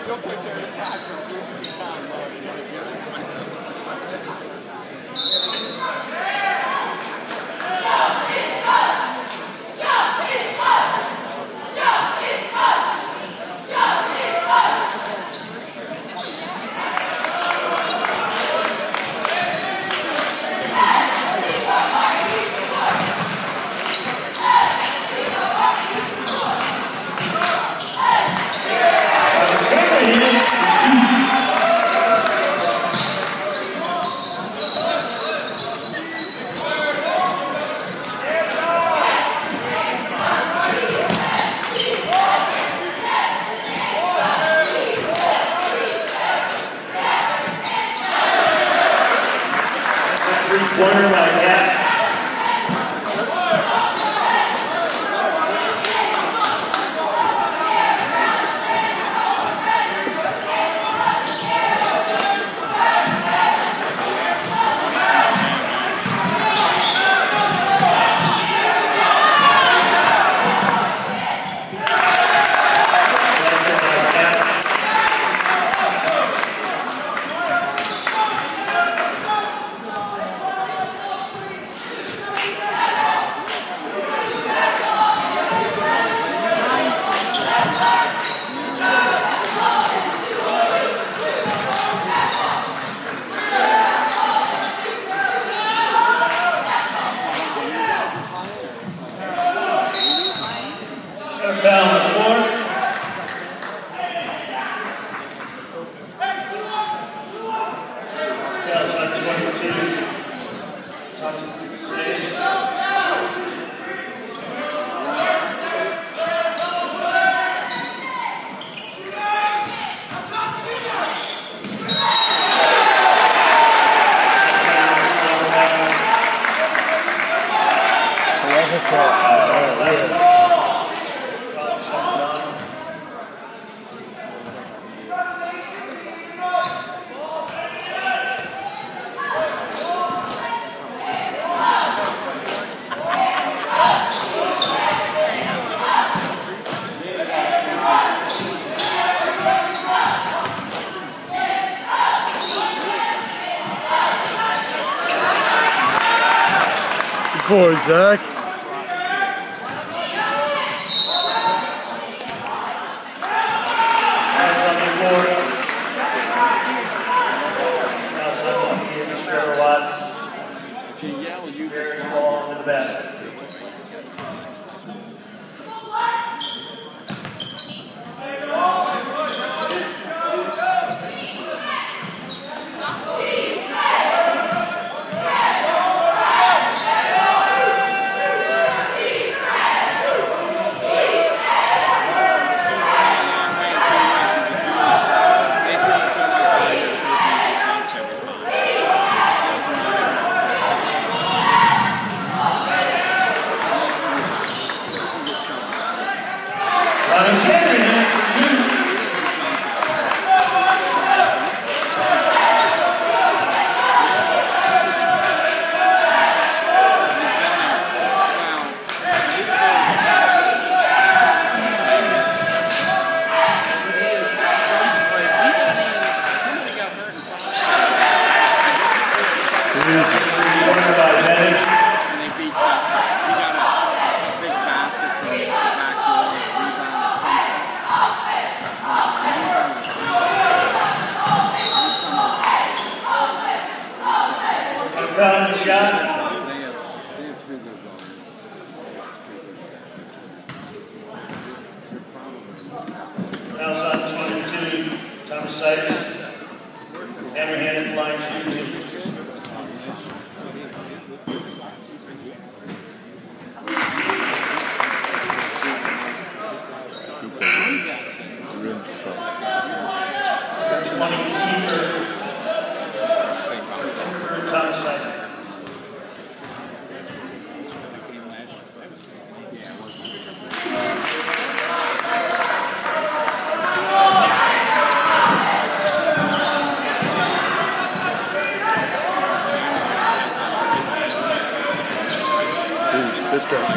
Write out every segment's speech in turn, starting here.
Three-pointer by Cat. Foul on the floor. Foul shot 22. Thompson 6. Good boy, Zach. Foul shot. Foul shot 22. Thomas Sykes. Hammer-handed line shoot. Sit down.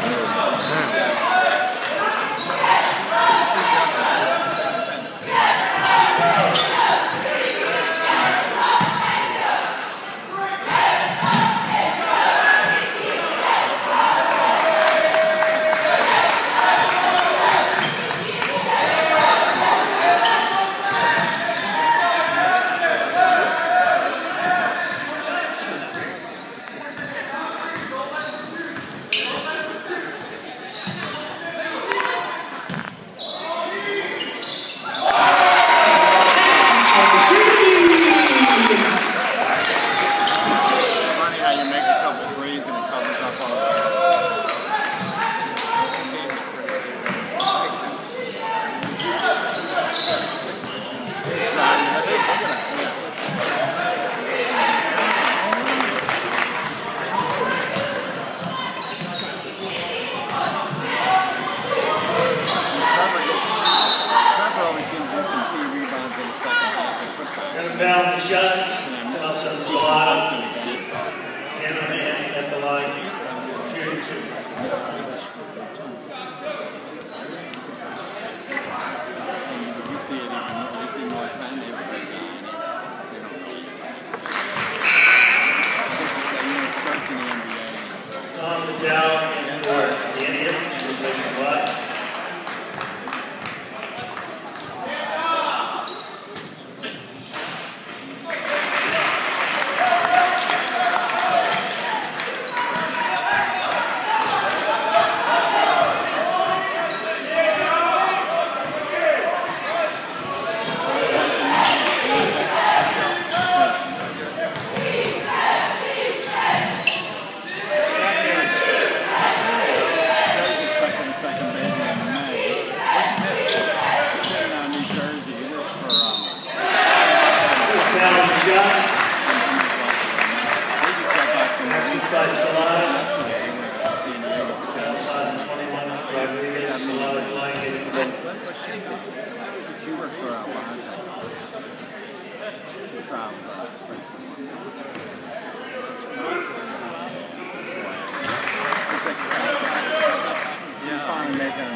foul the shot. Nelson Salado. Hand on hand at the line. Shooting 2. Tom Patel in for the Indians, replacing Black. By Salado. Outside 21, Rodriguez. Salado flying in. You work for a He's finally making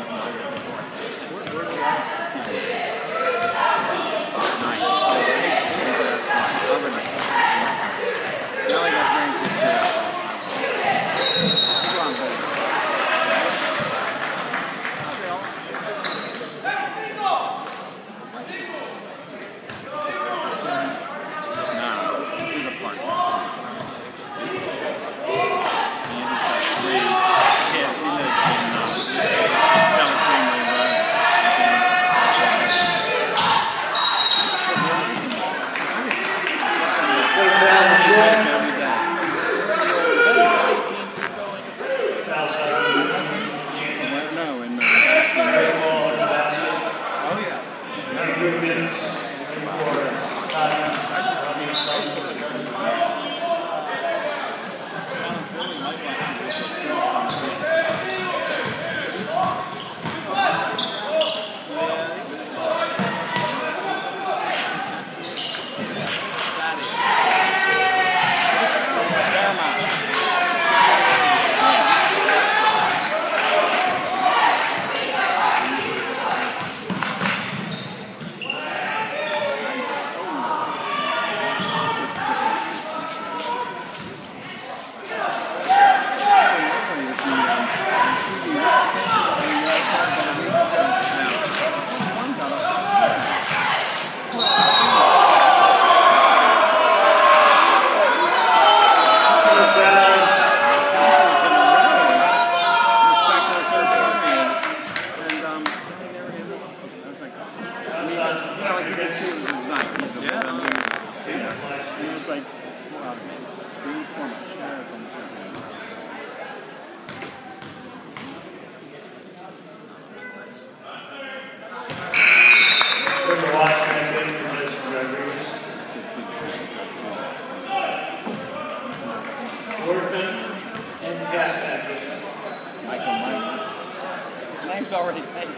Name's already taken.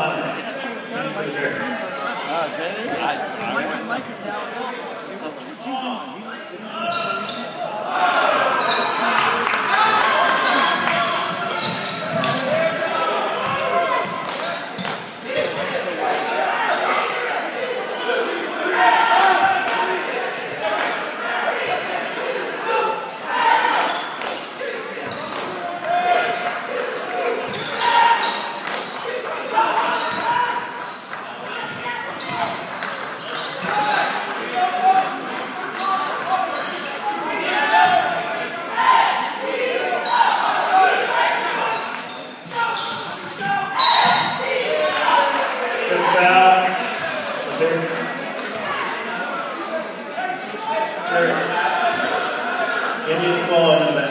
Indians ball in the back.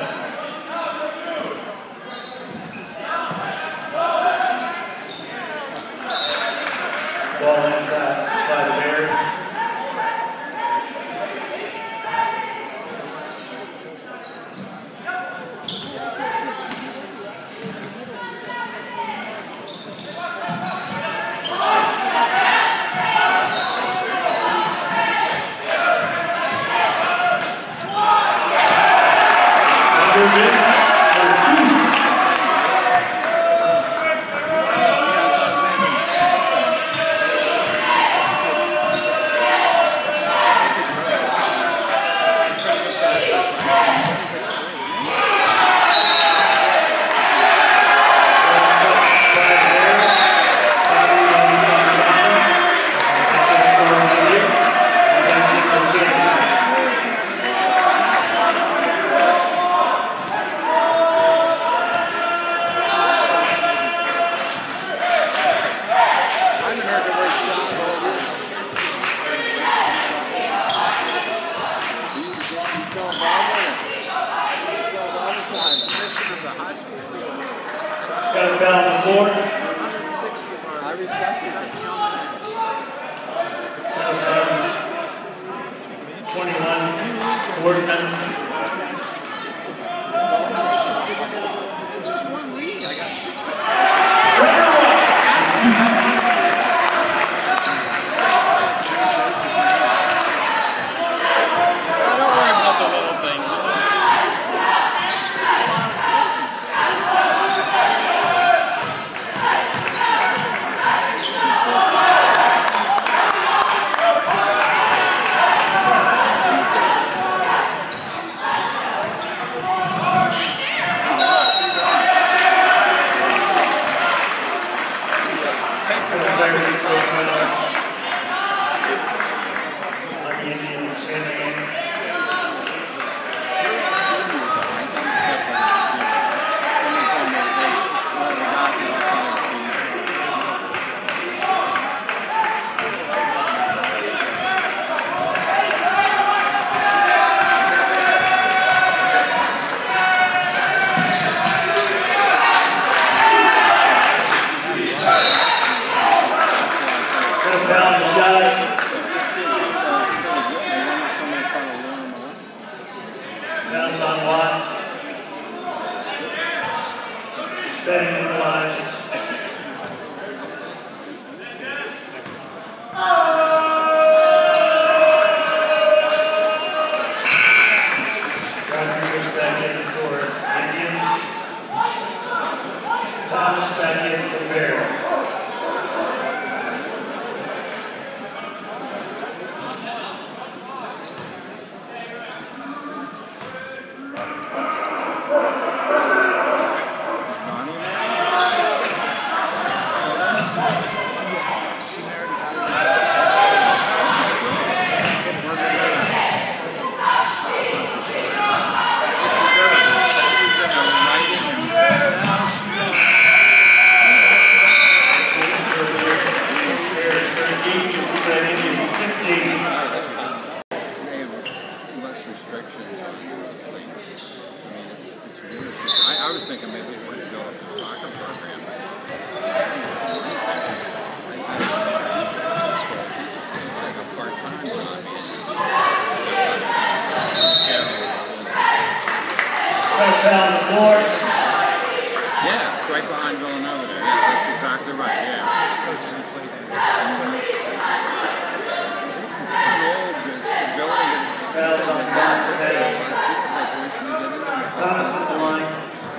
Ball in back by the Bears. Workman. Just one league. I got 6. Don't worry about the little things. Pass on Watts. Betting the line. Rodriguez back in for Indians. Thomas back in for Bear. I was thinking maybe it would go up to the soccer program. It's like a part-time job. Right down the floor. Yeah, it's right behind Villanova there. Yeah, that's exactly right. Yeah. Fouls on Thomas at the line.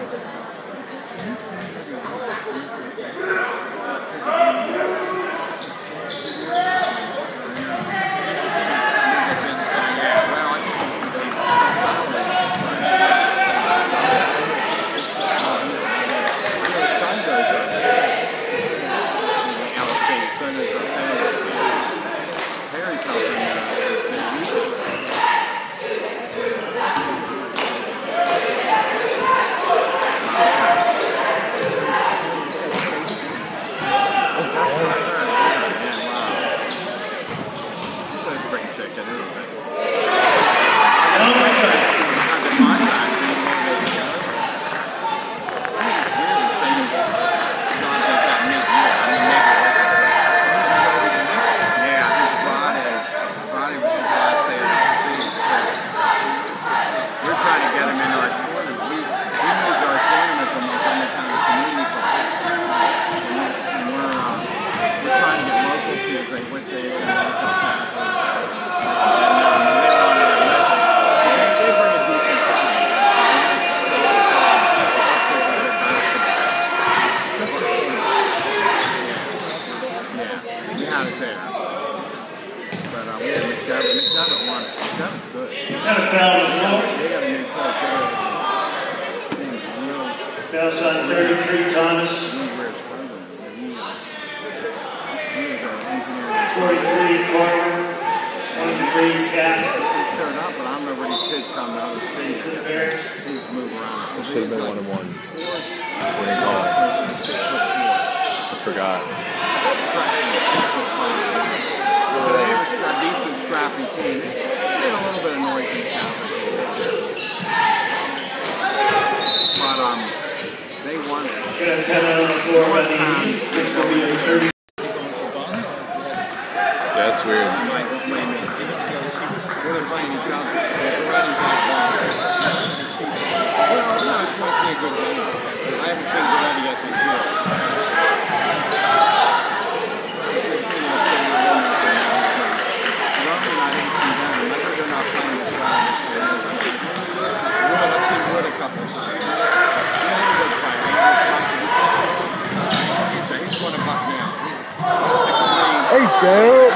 Fouls on 33, Thomas. 43, Carter. 23, Cat. He showed up, but I remember these kids coming out of the city. He's moving around. It should have been 1-1. What do you call it? I forgot. So they were a decent, scrappy team. They made a little bit of noise in the town. But they won it. Got a 10 out on the floor by the East. This will be a 30. Yeah, that's weird. Mike was playing me. We're playing each other. Goretti's not playing. Well, no, it's supposed to be a good game. I haven't seen Goretti yet this year. Roman, I didn't see them. I heard they're not playing this round this year. Wood, I've seen Wood a couple of times. He's a good player. He's won a buck now. He's 6'3". Hey, Dale.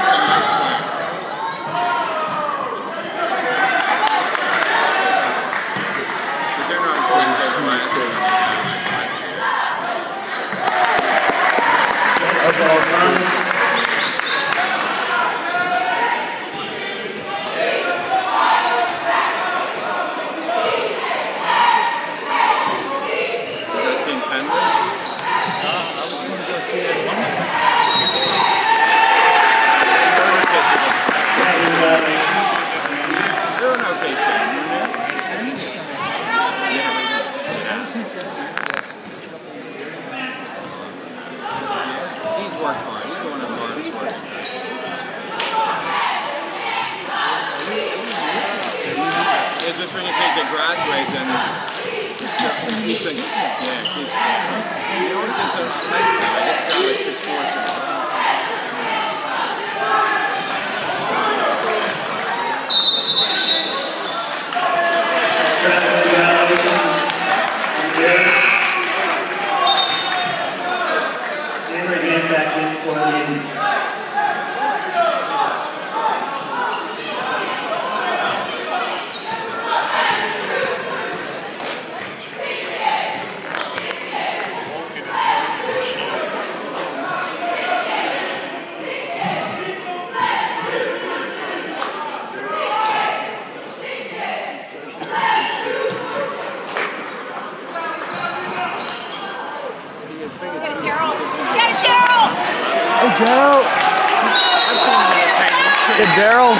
Daryl.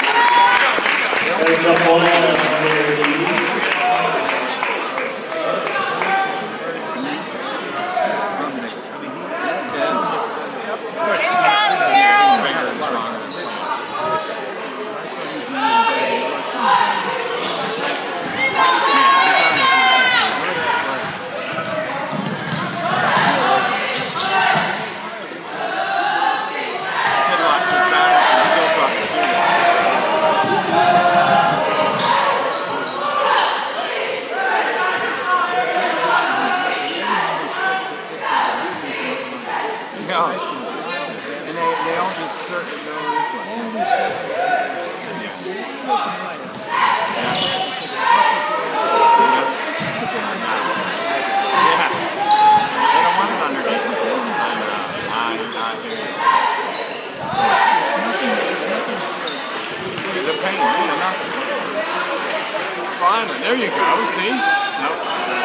There you go, see? Nope.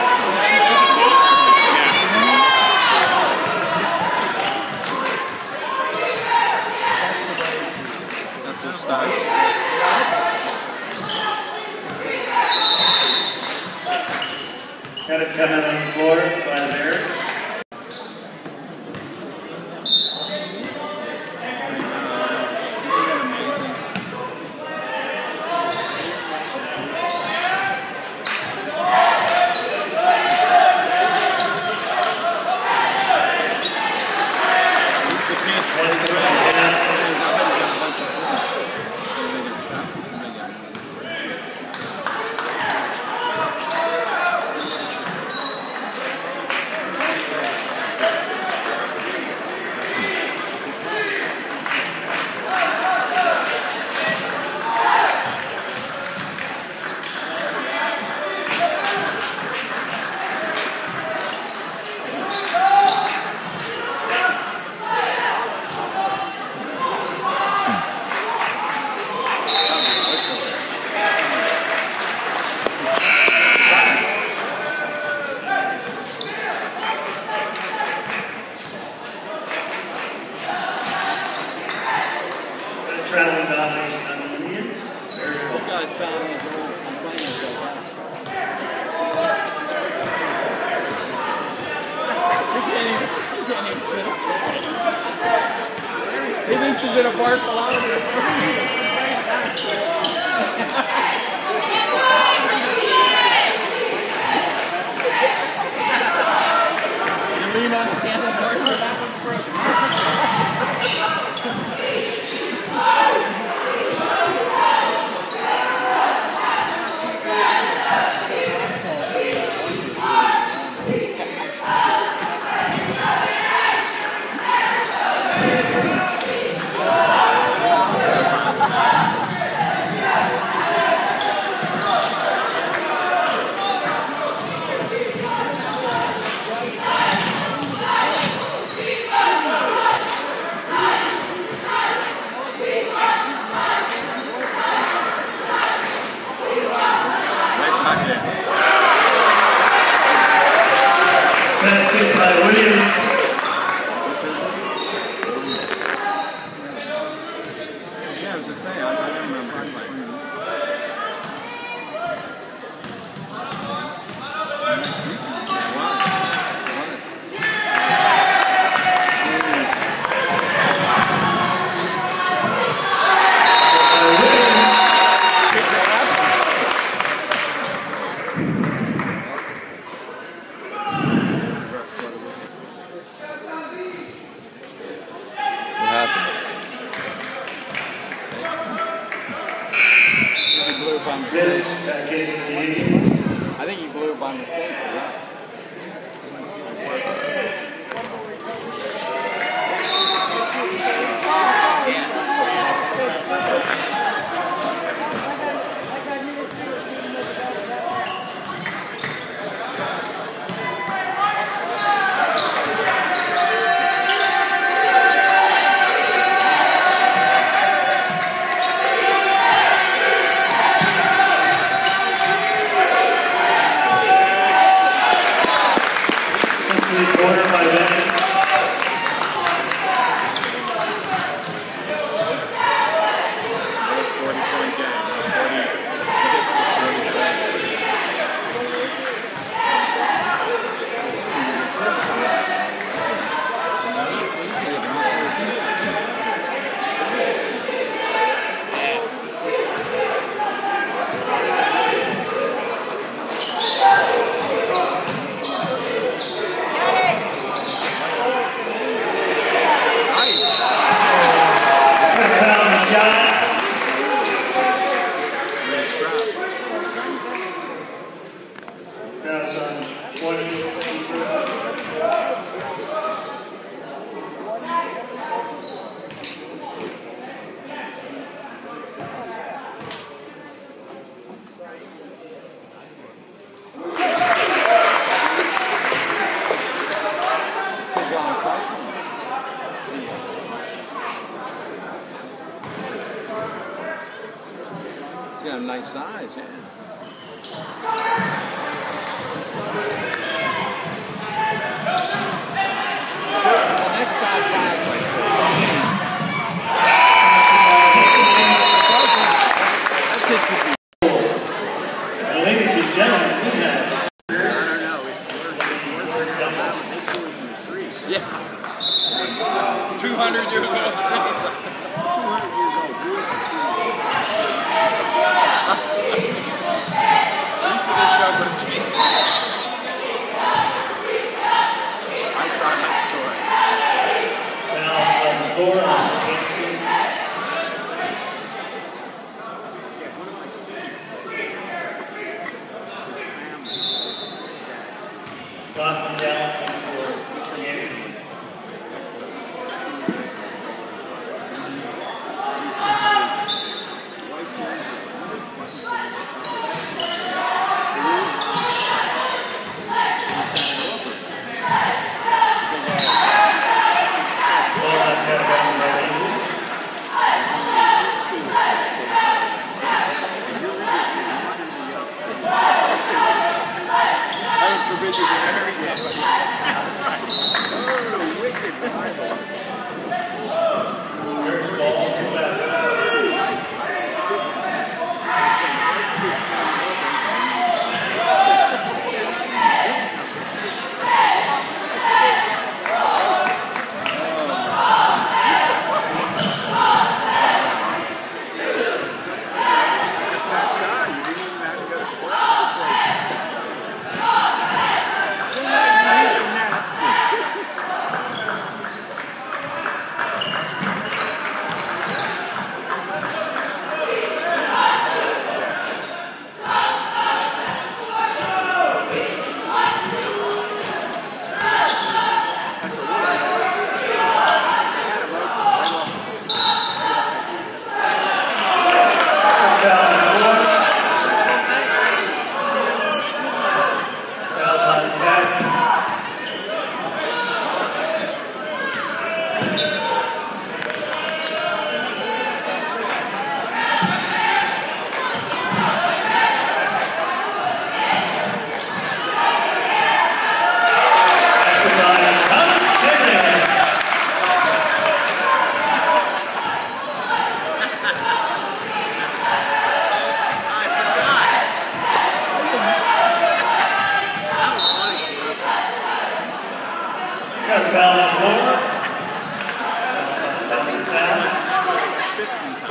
That's her style. Got a 10 on the floor by the Bears. Traveling domination on the Indians. Very cool. You guys sound like you're complaining about that. You can't even sit. They think horses in a park along. You lean on the handlebars for that one's Basket by Williams. Yeah, I was just saying, I didn't remember that fight. Vince back in the lead. I think he blew it by mistake. Yeah. Corner by Vince. He's got a nice size, yeah. The next bad pass, I Well, ladies and gentlemen, we have. don't know. Yeah. 200 years old. 200 years old.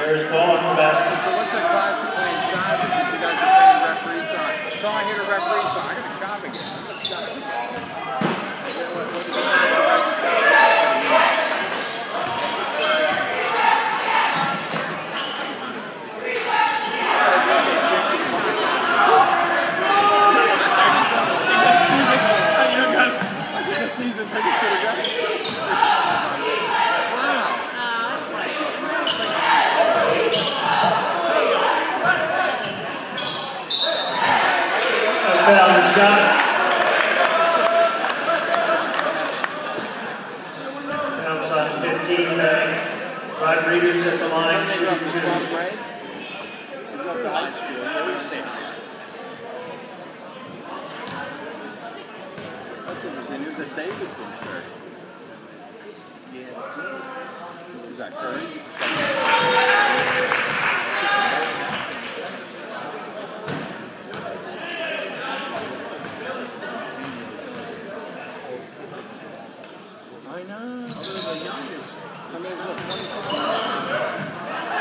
There's ball on the basket. So what's the class of playing shop if you guys are playing referee side? So I hear the referee side. I gotta shop again. Season ticket should have got it. Wow. Foul shot. Outside 15. Rodriguez at the line. Shooting two. High school. That's interesting. It was a Davidson shirt. Yeah. Is that Curry? I know. They're the youngest. I mean, what, 25?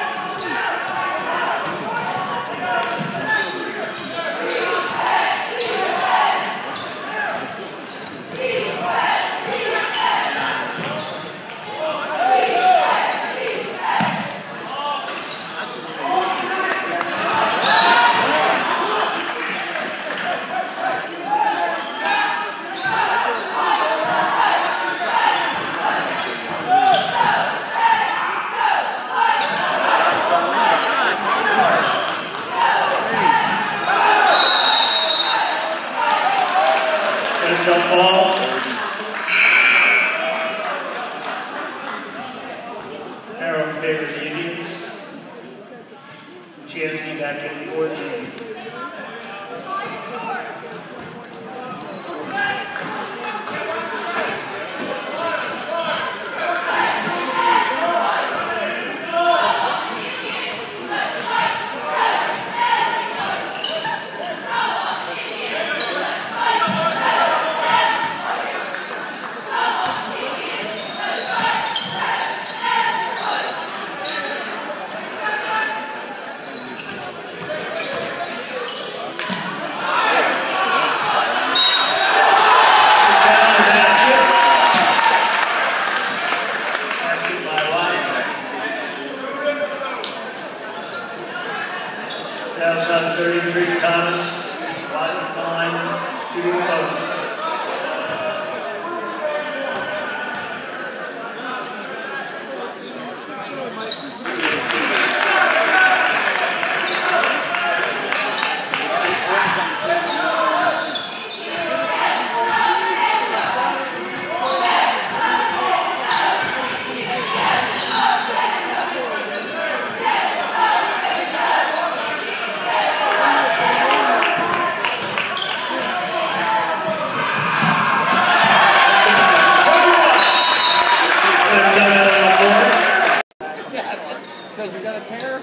Jump ball. Arrow favors the Indians. Chansky back in fourth. Outside 33, Thomas. Wise at the line, shooting the post. Said you got a tear?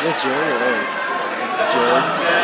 that Jerry or Eric? Jerry.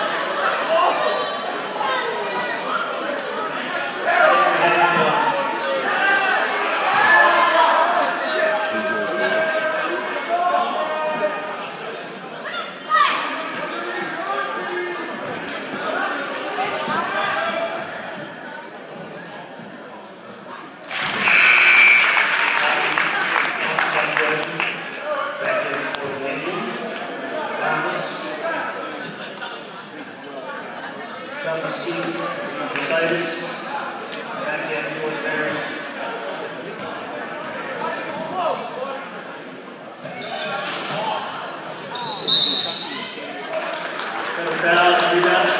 Thomas C. Decidis, backhand for the Bears. Got a foul, rebound.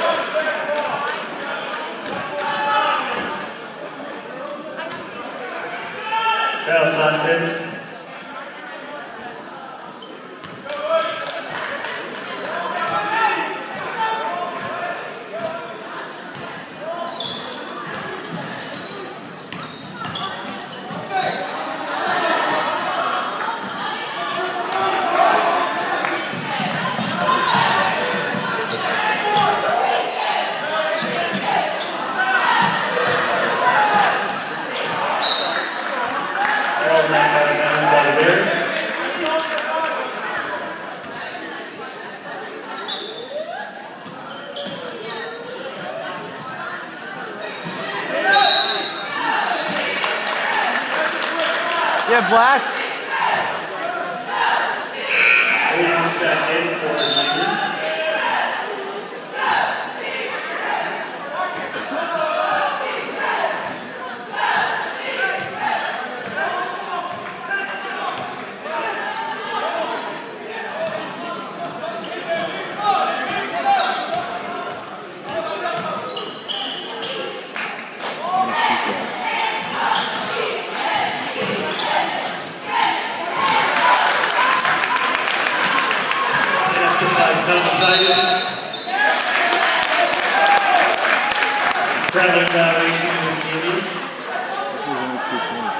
Foul's on pitch. Yeah, Black. Williams back in for the Lakers. Traveling violation with Xavier. This was only 2 points.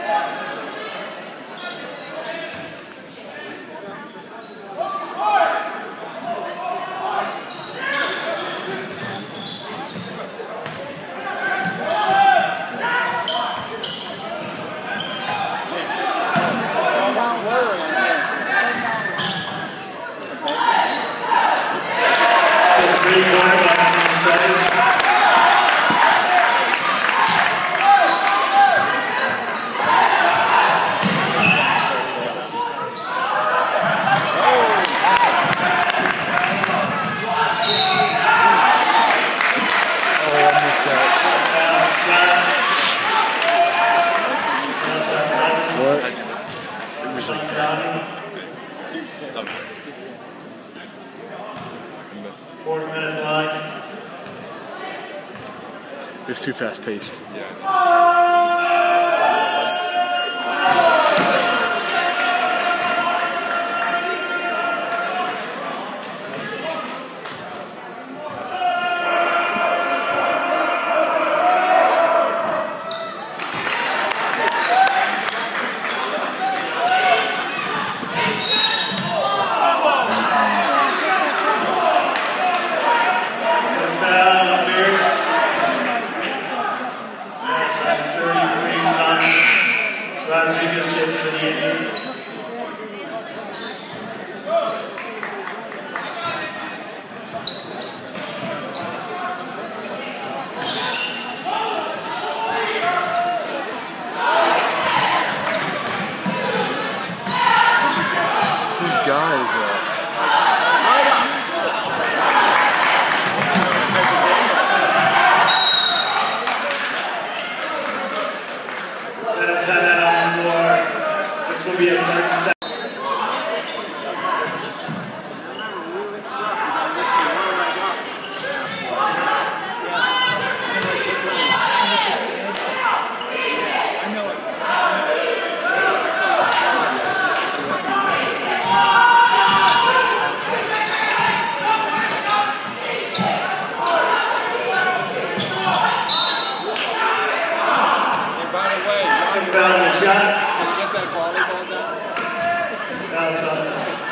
It's too fast paced.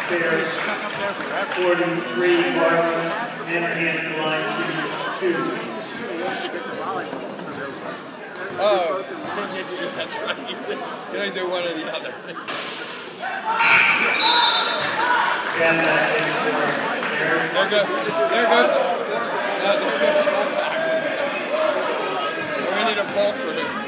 Bears 43, Marvin Hanahan at the line shooting 2. Oh, that's right. You don't do one or the other. There goes school taxes. We need a bulk for him.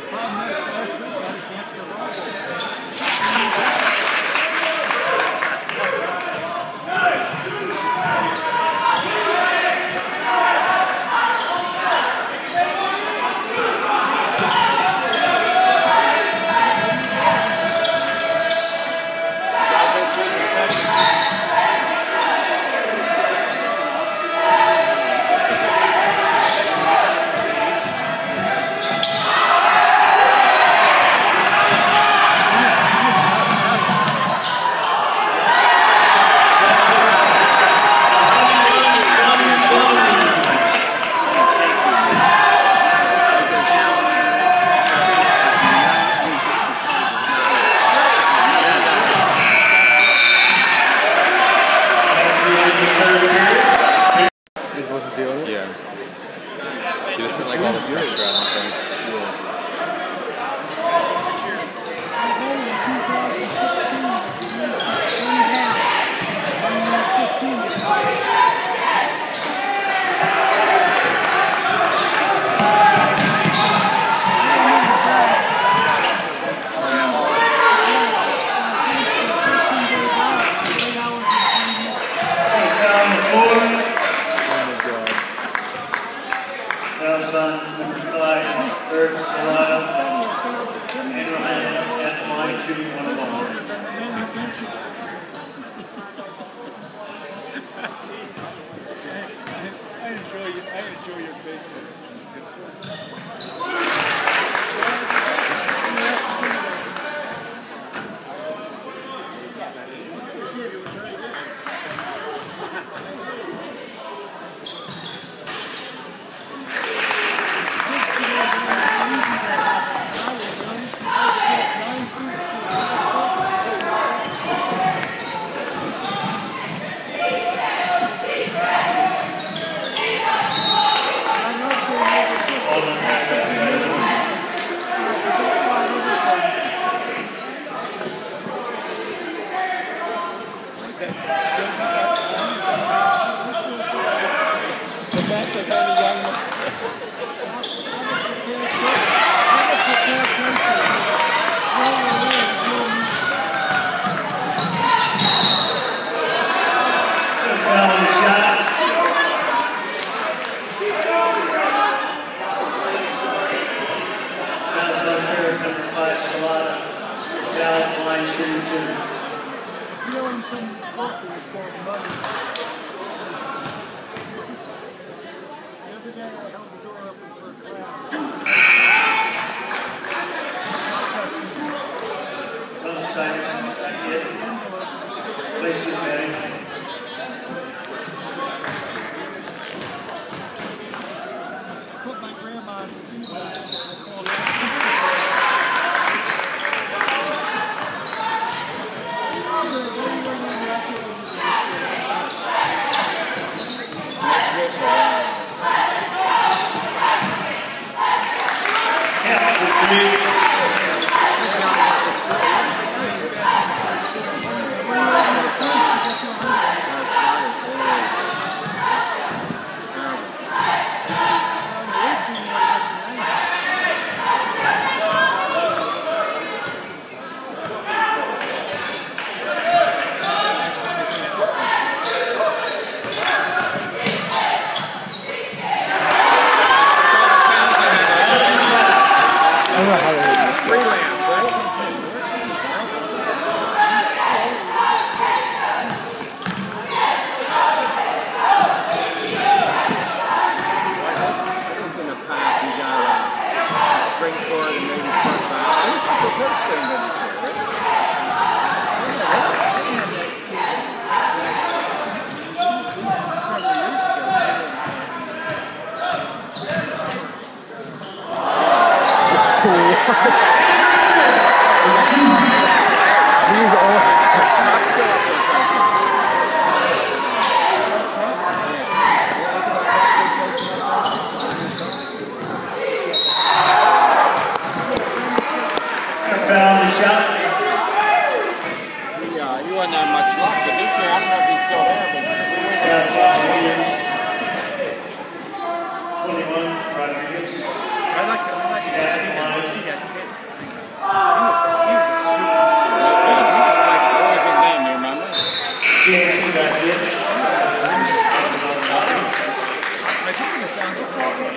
I think we found it.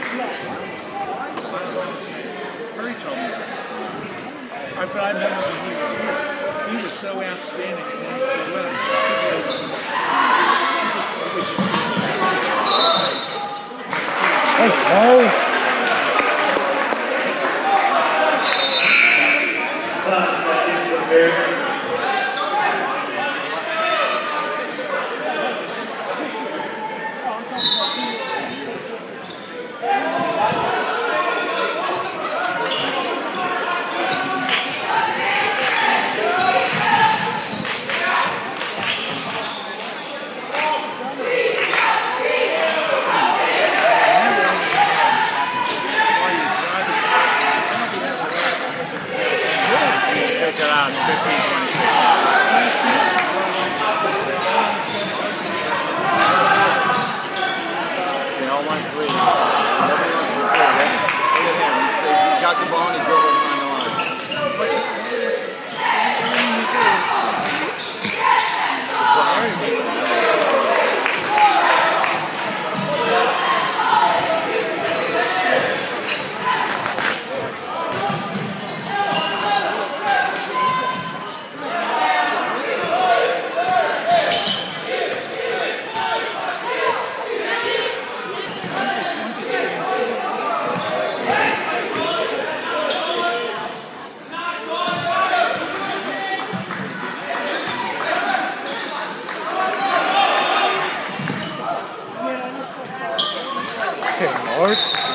Curry told me that. But I remember when he was here. He was so outstanding, and then he said, well, got the ball and he drove it behind the line. Mark?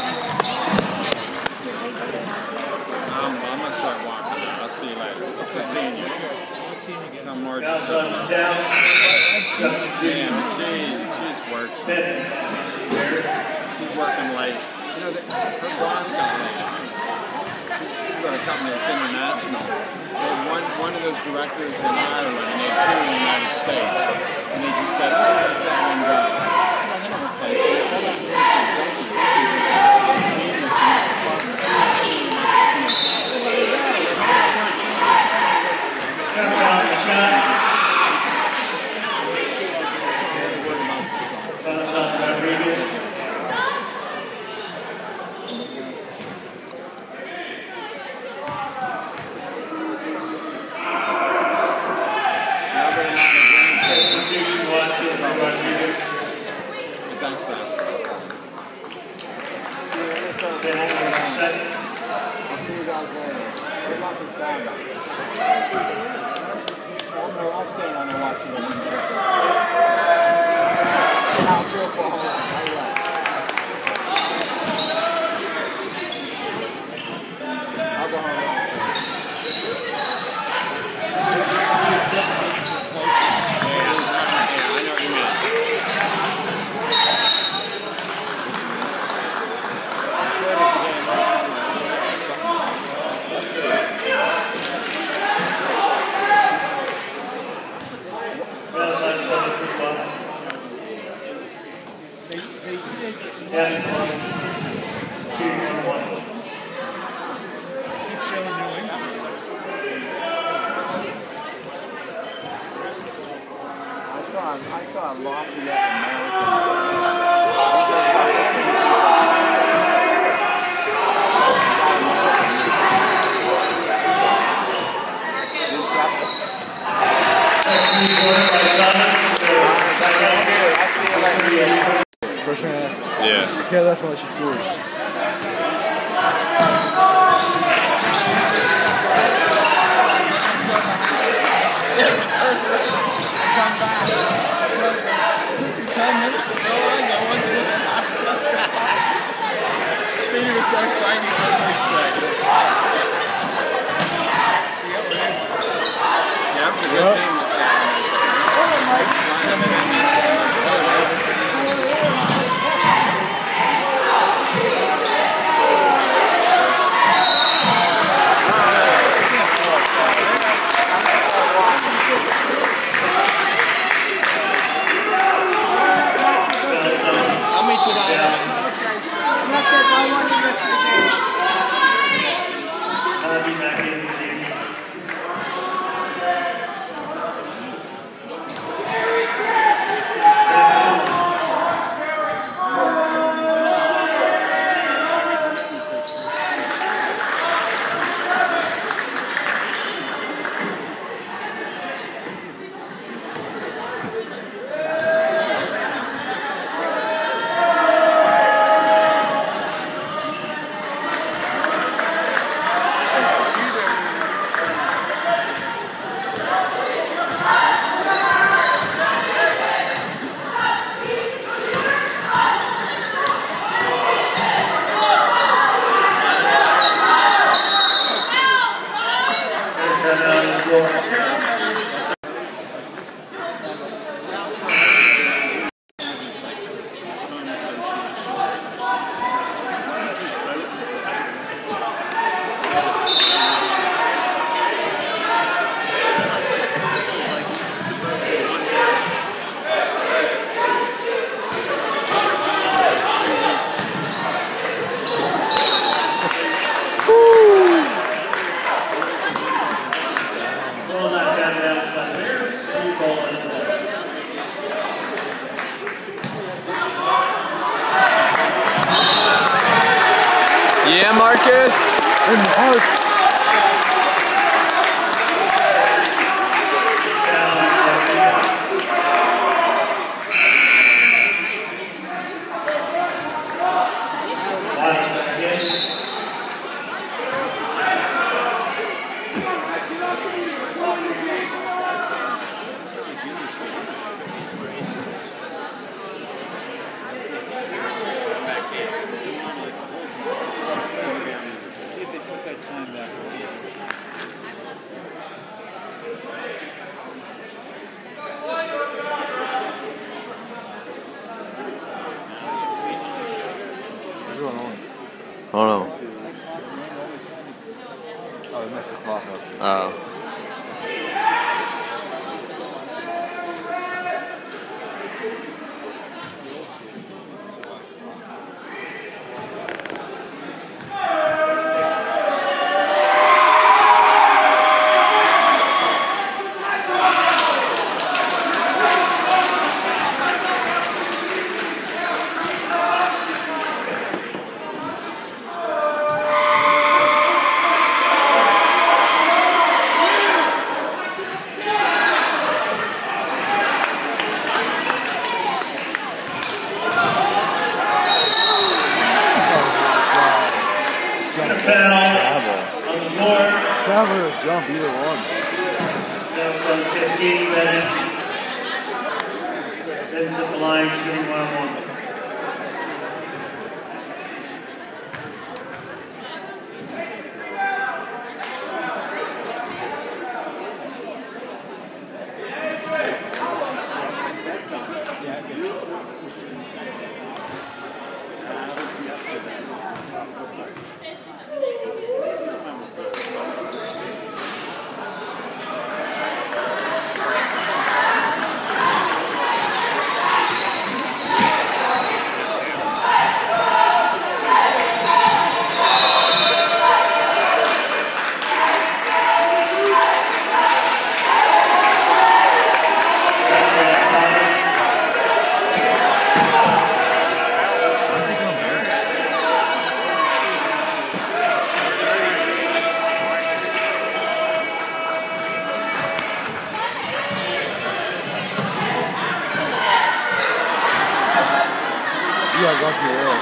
I'm gonna start walking. I'll see you later. Good seeing you. Good seeing you again. I'm Mark. Guys on the town. Substitution. She's working. She's working late. You know, her boss got late. She's got a company that's international. They had one of those directors in Ireland, and they had two in the United States. And they just said, oh, that's that one guy. They never played. So they got thanks, fast. I'll see you guys later. Good luck with Saturday. I'll stay on and watch you when you check. I'll feel for home. I'll go home. I saw a Lafayette American. First half. Yeah. Okay, that's unless she scores. Come back. 10 minutes ago, Speedy was so excited, he couldn't expect it. Yeah, it was a good team this Saturday. Yeah, Marcus. And Mark. I don't know. Oh, they messed the clock up. Oh. Travel or jump, either one. That's on 15, Bennett. Bennett's at the line, shooting 1-on-1. Yeah, lucky there.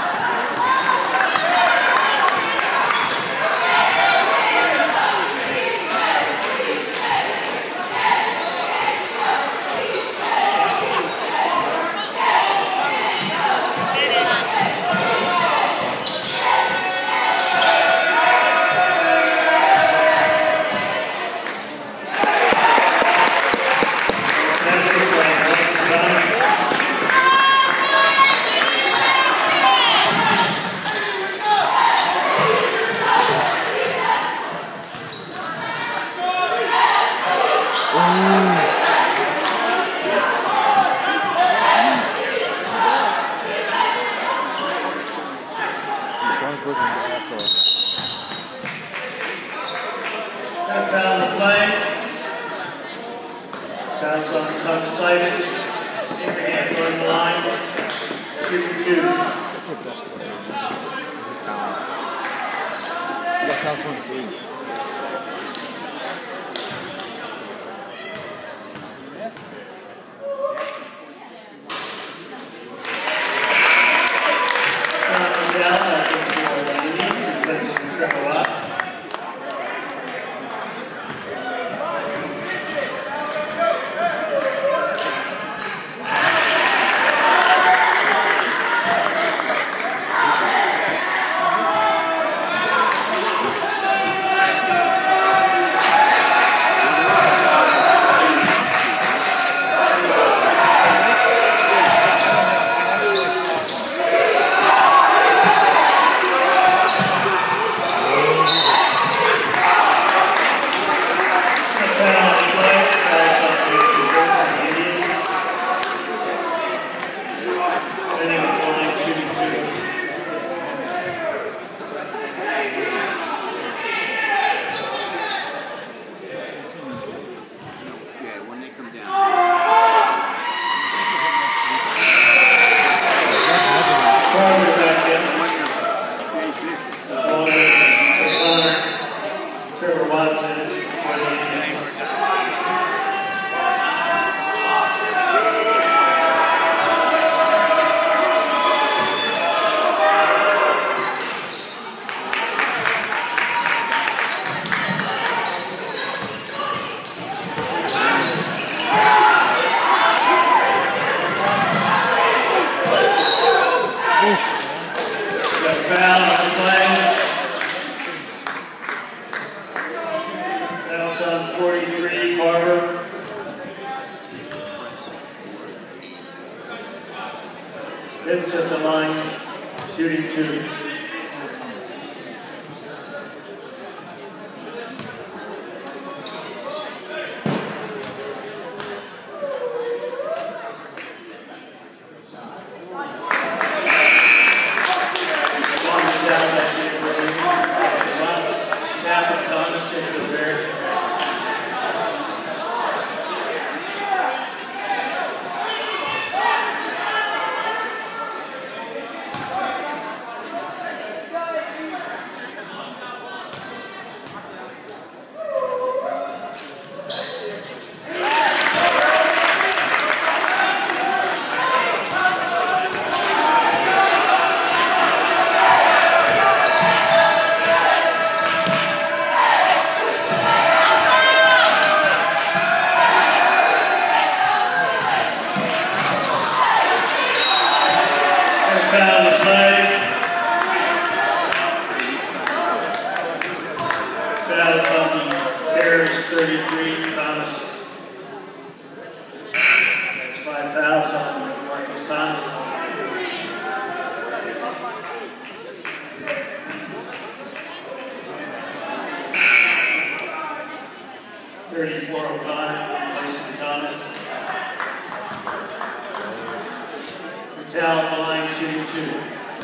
Foul the play. Pass on Tuckasitis. Abraham going the line. 2-2. That's the best player. He got South 1-3. Hits at the line, shooting 2. Foul on the Bears, 33, Thomas. That's 5 fouls on Marcus Thomas. Mason Thomas. Patel on the line, shooting 2.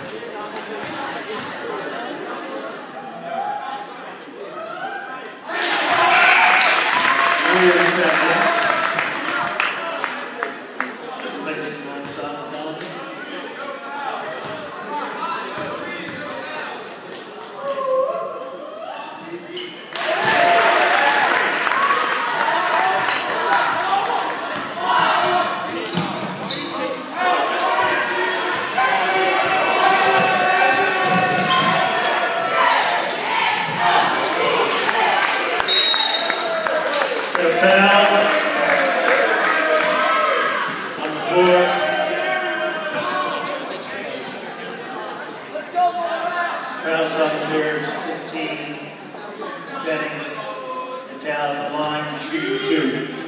Fouls on the Bears, 15. Benning, Patel on the line, shooting 2.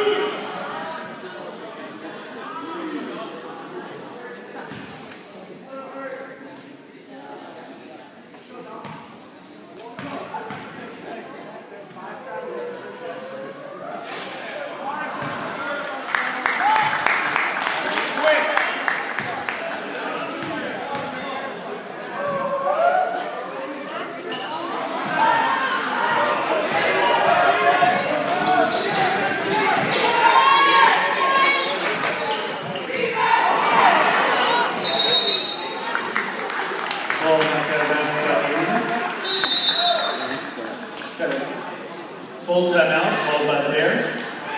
Full timeout, called by the Bears.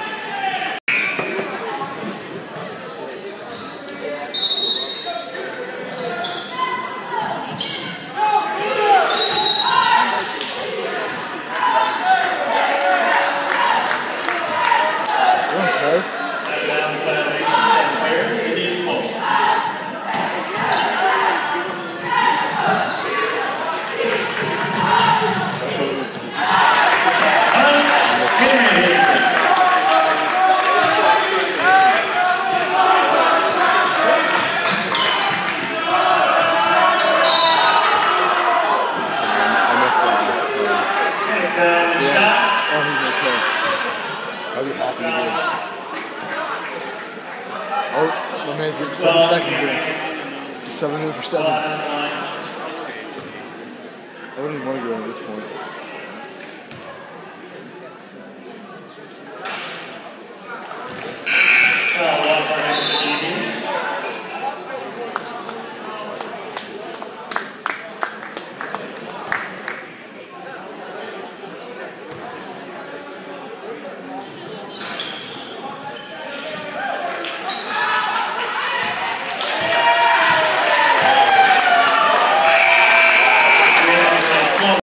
I'll be happy to do it. Oh, my man's getting 7 seconds in. He's 7 in for 7. I wouldn't even want to go at this point.